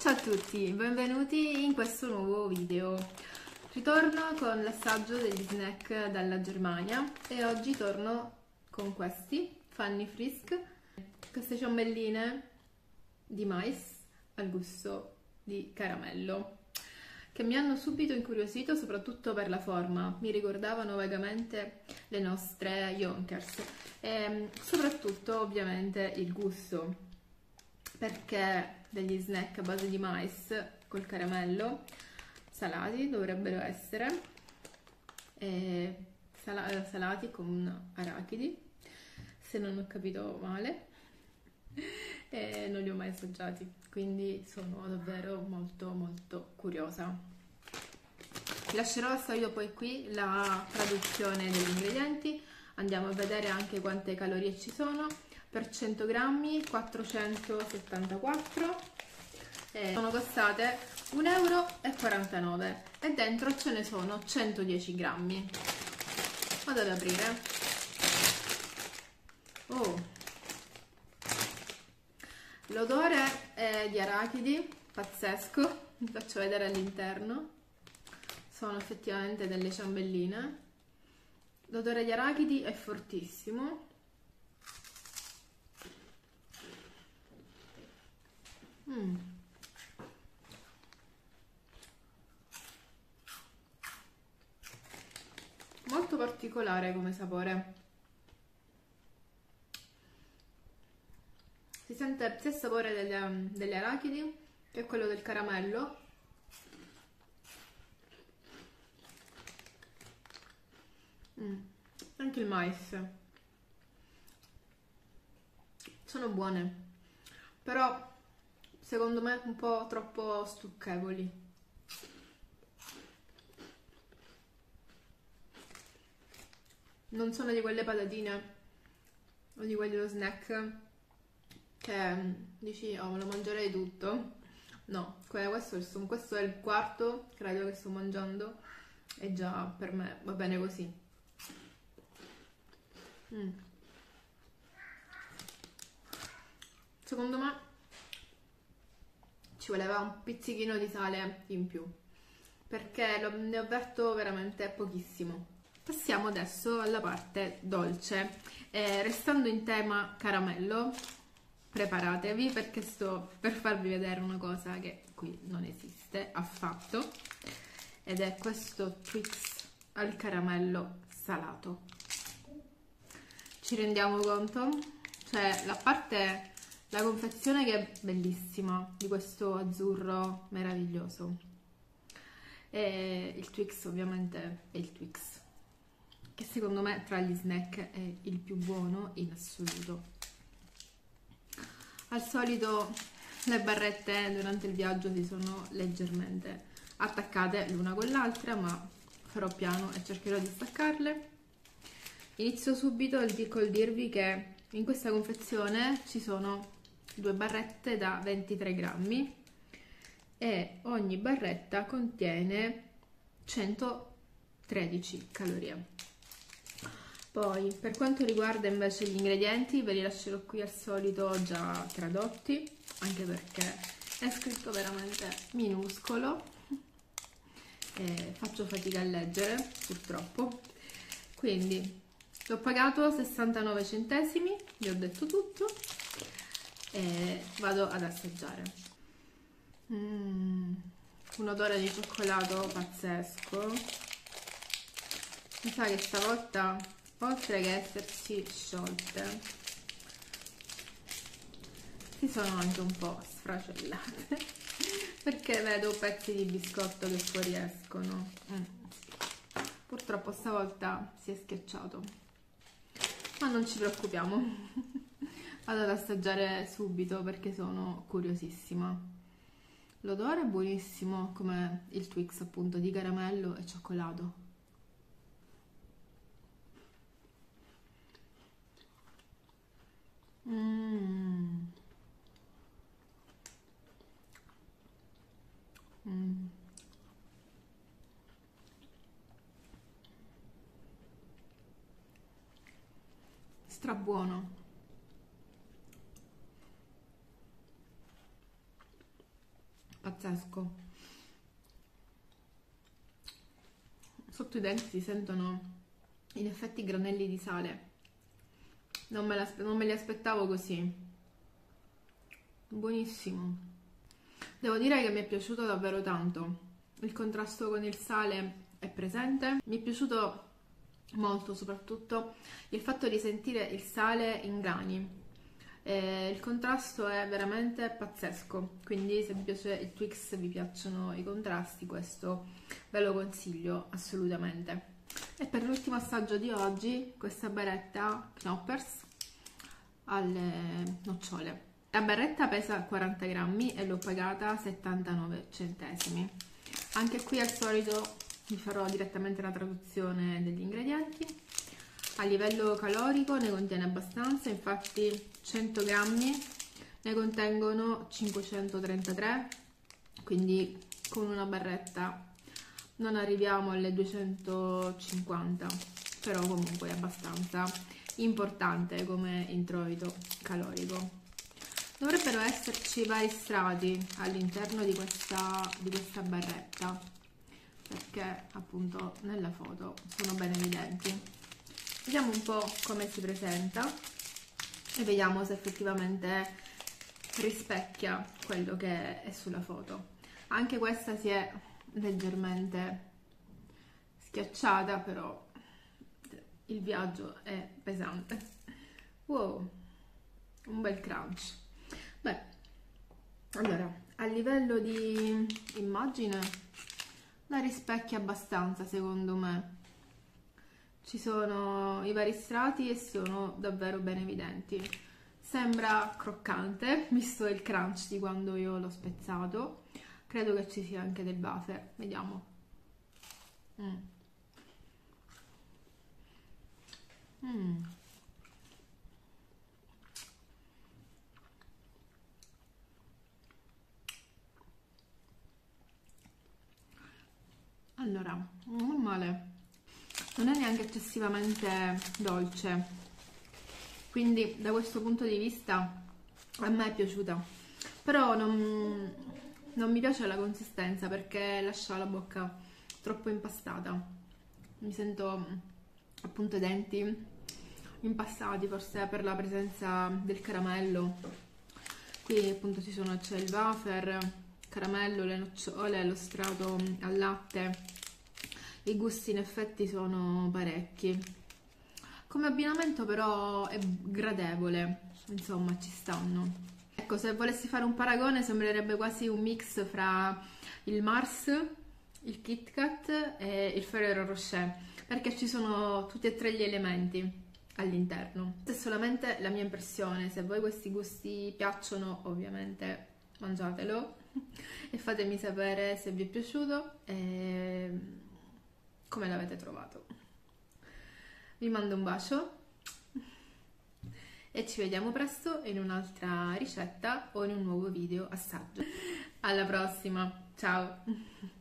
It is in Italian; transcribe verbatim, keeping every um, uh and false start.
Ciao a tutti, benvenuti in questo nuovo video. Ritorno con l'assaggio degli snack dalla Germania e oggi torno con questi Funny Frisk, queste ciambelline di mais al gusto di caramello che mi hanno subito incuriosito, soprattutto per la forma. Mi ricordavano vagamente le nostre Yonkers e soprattutto ovviamente il gusto, perché degli snack a base di mais col caramello salati dovrebbero essere, e sal salati con arachidi, se non ho capito male, e non li ho mai assaggiati, quindi sono davvero molto molto curiosa. Vi lascerò al solito poi qui la traduzione degli ingredienti, andiamo a vedere anche quante calorie ci sono. Per cento grammi quattrocentosettantaquattro, eh, sono costate un euro e quarantanove e dentro ce ne sono centodieci grammi. Vado ad aprire. Oh, l'odore è di arachidi, pazzesco. Vi faccio vedere all'interno. Sono effettivamente delle ciambelline. L'odore di arachidi è fortissimo. Mm. Molto particolare come sapore. Si sente sia il sapore delle, delle arachidi che quello del caramello. Mm. Anche il mais. Sono buone, però secondo me un po' troppo stucchevoli. Non sono di quelle patatine o di quello snack che dici oh, me lo mangerei tutto. No, questo, questo è il quarto, credo, che sto mangiando e già per me va bene così. Mm. Secondo me ci voleva un pizzichino di sale in più, perché lo, ne avverto veramente pochissimo. Passiamo adesso alla parte dolce. Eh, restando in tema caramello, preparatevi perché sto per farvi vedere una cosa che qui non esiste affatto, ed è questo Twix al caramello salato. Ci rendiamo conto? Cioè la parte, la confezione che è bellissima, di questo azzurro meraviglioso, e il Twix ovviamente è il Twix, che secondo me tra gli snack è il più buono in assoluto. Al solito le barrette durante il viaggio si sono leggermente attaccate l'una con l'altra, ma farò piano e cercherò di staccarle. Inizio subito col dirvi che in questa confezione ci sono due barrette da ventitré grammi e ogni barretta contiene centotredici calorie. Poi per quanto riguarda invece gli ingredienti ve li lascerò qui al solito già tradotti, anche perché è scritto veramente minuscolo e faccio fatica a leggere purtroppo. Quindi l'ho pagato sessantanove centesimi, vi ho detto tutto e vado ad assaggiare. Mm, un odore di cioccolato pazzesco. Mi sa che stavolta, oltre che essersi sciolte, si sono anche un po' sfracellate perché vedo pezzi di biscotto che fuoriescono. Mm. Purtroppo stavolta si è schiacciato, ma non ci preoccupiamo. Vado ad assaggiare subito perché sono curiosissima. L'odore è buonissimo, come il Twix appunto, di caramello e cioccolato. Mm. Mm. Strabuono. pazzesco. Sotto i denti si sentono in effetti granelli di sale. Non me, non me li aspettavo così. Buonissimo. Devo dire che mi è piaciuto davvero tanto. Il contrasto con il sale è presente. Mi è piaciuto molto soprattutto il fatto di sentire il sale in grani. Eh, il contrasto è veramente pazzesco, quindi se vi piace il Twix, se vi piacciono i contrasti, questo ve lo consiglio assolutamente. E per l'ultimo assaggio di oggi, questa barretta Knoppers alle nocciole. La barretta pesa quaranta grammi e l'ho pagata settantanove centesimi. Anche qui al solito vi farò direttamente la traduzione degli ingredienti. A livello calorico ne contiene abbastanza, infatti cento grammi ne contengono cinquecentotrentatré, quindi con una barretta non arriviamo alle duecentocinquanta, però comunque è abbastanza importante come introito calorico. Dovrebbero esserci vari strati all'interno di questa, di questa barretta, perché appunto nella foto sono ben evidenti. Vediamo un po' come si presenta e vediamo se effettivamente rispecchia quello che è sulla foto. Anche questa si è leggermente schiacciata, però il viaggio è pesante. Wow, un bel crunch. Beh, allora, a livello di immagine la rispecchia abbastanza, secondo me. Ci sono i vari strati e sono davvero ben evidenti. Sembra croccante, visto il crunch di quando io l'ho spezzato. Credo che ci sia anche del wafer. Vediamo. Mm. Mm. Allora, non male. Non è neanche eccessivamente dolce, quindi da questo punto di vista a me è piaciuta, però non, non mi piace la consistenza perché lascia la bocca troppo impastata. Mi sento appunto i denti impastati, forse per la presenza del caramello. Qui appunto ci sono, c'è il wafer, caramello, le nocciole, lo strato al latte. I gusti in effetti sono parecchi. Come abbinamento però è gradevole, insomma ci stanno. Ecco, se volessi fare un paragone sembrerebbe quasi un mix fra il Mars, il Kit Kat e il Ferrero Rocher, perché ci sono tutti e tre gli elementi all'interno. Questa è solamente la mia impressione, se a voi questi gusti piacciono ovviamente mangiatelo e fatemi sapere se vi è piaciuto e come l'avete trovato. Vi mando un bacio e ci vediamo presto in un'altra ricetta o in un nuovo video assaggio. Alla prossima, ciao!